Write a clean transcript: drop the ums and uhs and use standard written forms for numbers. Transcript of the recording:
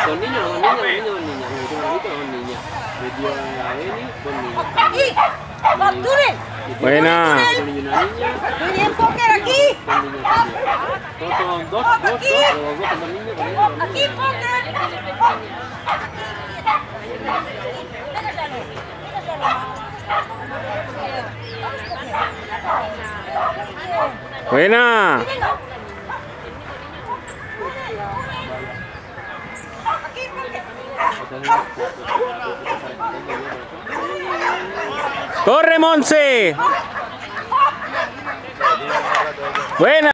Con niños, con niñas. Con niñas. Metió a Beni con niños. Buena. Con niño y una niña. Miren, póker aquí. Con niños también. Todos son dos con dos niños, con niños. Aquí, póker. Buena. Corre, Monse. Buena.